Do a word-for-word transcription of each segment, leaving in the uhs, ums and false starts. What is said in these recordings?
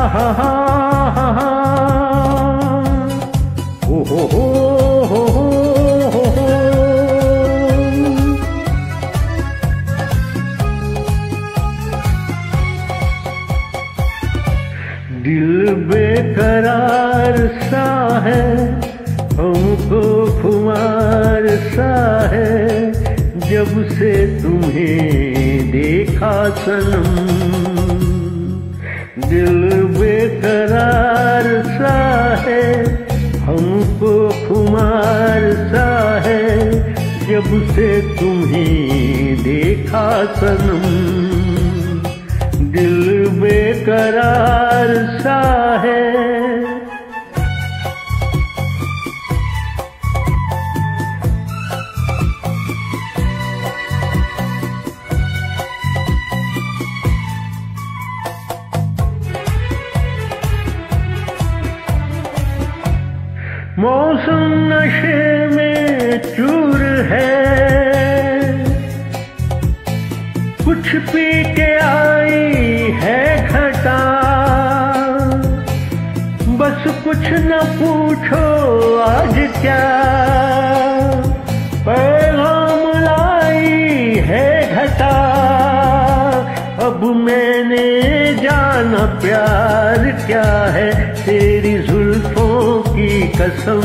हा हा हा हा ओ हो हो हो हो हो। दिल बेकरार सा है, हमको खुमार सा है, जब से तुम्हें देखा सनम। दिल बेकरार सा है, हमको खुमार सा है, जब से तुम्हें देखा सनम। दिल बेकरार सा है। मौसम नशे में चूर है, कुछ पी के आई है घटा। बस कुछ न पूछो आज क्या, पैगाम लाई है घटा। अब मैंने जाना प्यार क्या है, तेरी जुल्फों की कसम।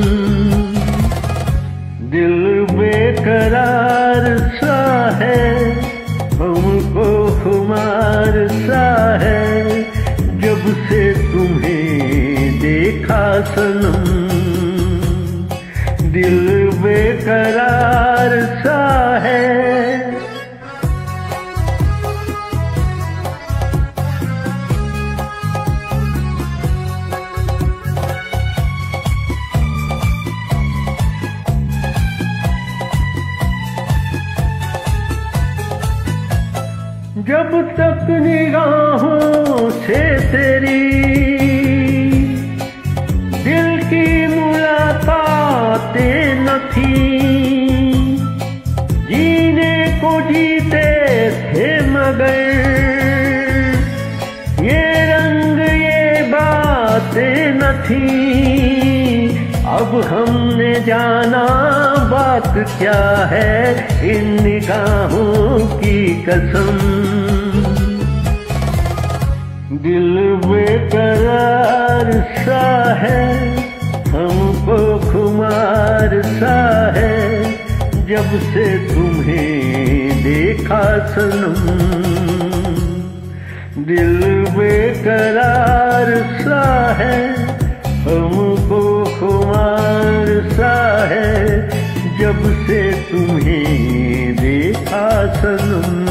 दिल बेकरार सा है, हमको खुमार सा है, जब से तुम्हें देखा सनम। दिल बेकरार सा है। जब तक निगाहों से तेरी दिल की मुलाकातें न थी, जीने को जीते थे मगर ये रंग ये बातें न थी। अब हमने जाना बात क्या है, इन निगाहों की कसम। दिल बेकरार सा है, हमको खुमार सा है, जब से तुम्हें देखा सनम। दिल बेकरार सा है, हमको खुमार सा है, जब से तुम्हें देखा सनम।